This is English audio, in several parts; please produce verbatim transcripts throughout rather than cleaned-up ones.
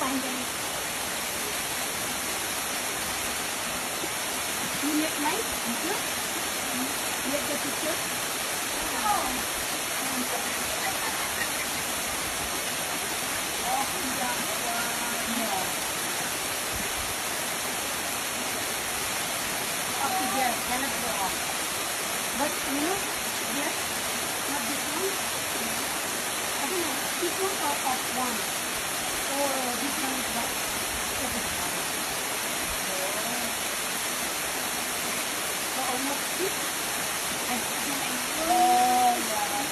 find them. You make nice picture? Make the picture? Oh. Oh, yeah. No. Okay, yes, cannot go off. But, you know, yes, not this one. I don't know, this one or off one. Or this one is what? This one. So almost six. I think. Oh, yeah.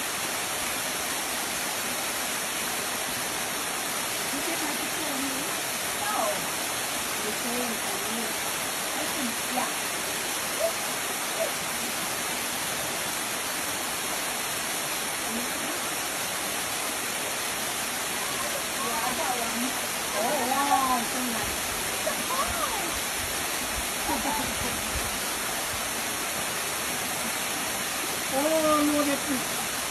You take my picture on me? No. The same for me. I think, yeah. Oh, wow, so nice. Oh, look at this.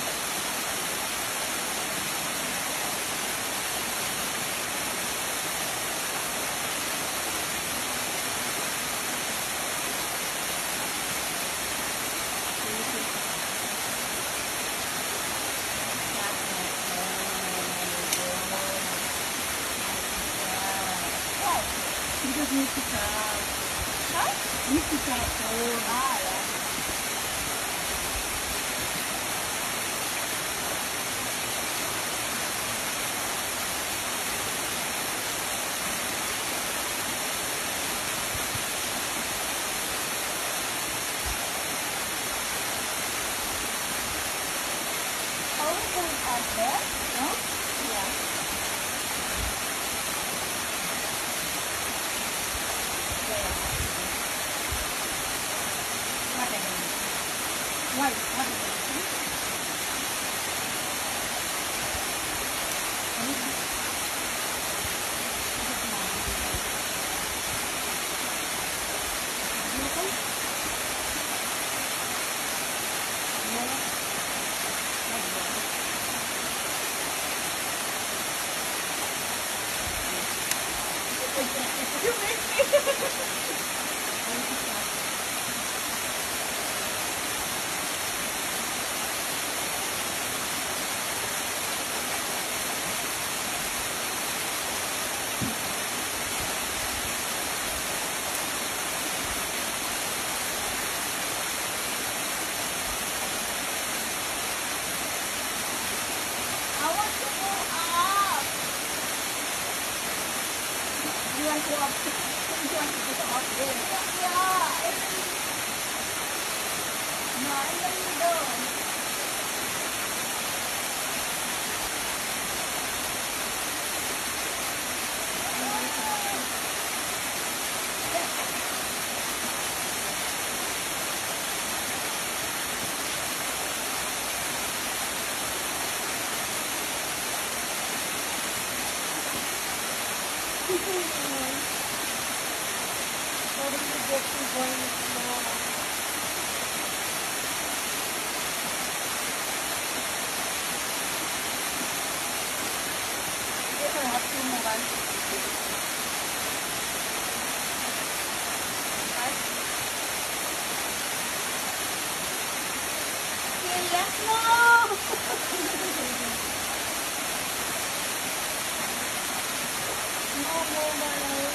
Because need to cut. Huh? Need to cut. Oh, ah, yeah. Are we going out there? No? Yeah. Why? What is it? You make me. I want to go up. You want to go up? You want to go up there? Yeah. No, I let you go. What did you get to going now? Yes, I have two mobile. Right? Say yes, no! No mobile.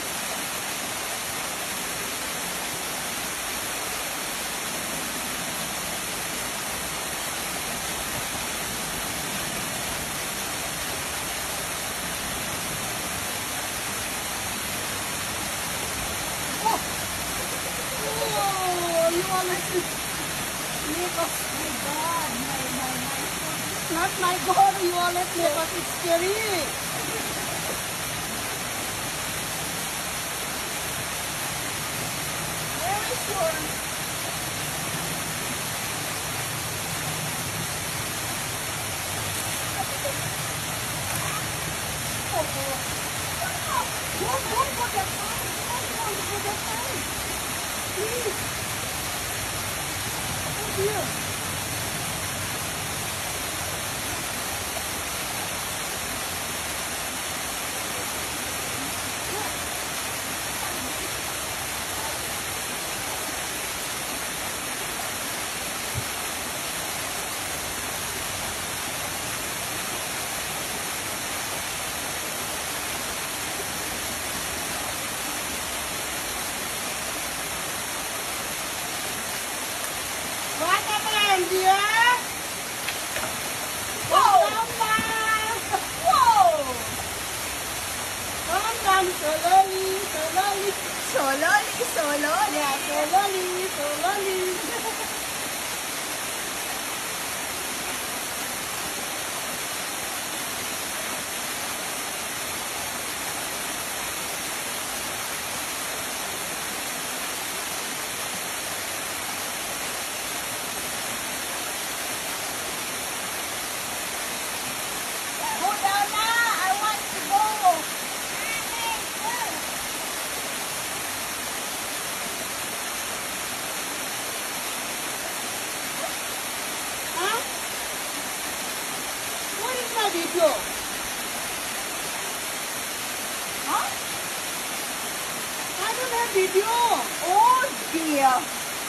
Oh, you want to make us, my God, my, my, my, it's not my God, you want to make us, it's scary. Where is your, oh, don't, don't go that side, don't go that side, please. Oh dear. Slowly, slowly. Yeah, slowly, slowly. Go down now. I want to go. Huh? What is my video? Huh? I don't have video. Oh dear.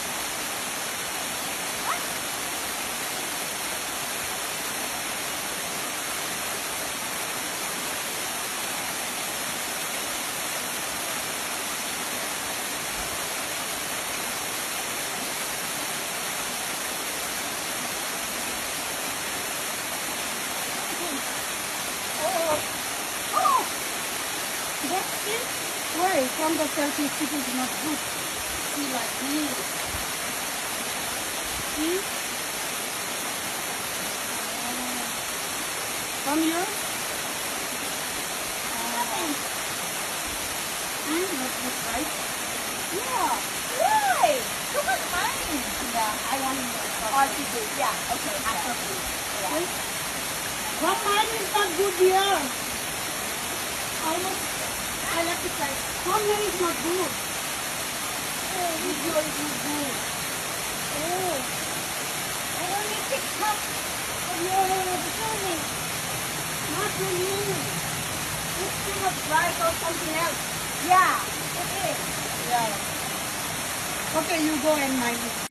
Oh, oh. That's it. Why? From the selfie stick is not good. See like me. See? Oh. Come here. Oh. See? Not good, right? Yeah. Why? Look at mine. Yeah, I want to Or to do. Yeah. Okay. After this. Yeah. See? But mine is not good here. Almost, I like to try. Thumbnail is not good. Oh, video is not good. Oh, I only TikTok. yeah, show me. Not for you. It's too much bright or something else. Yeah. It is. Yeah. Okay, you go and mind it.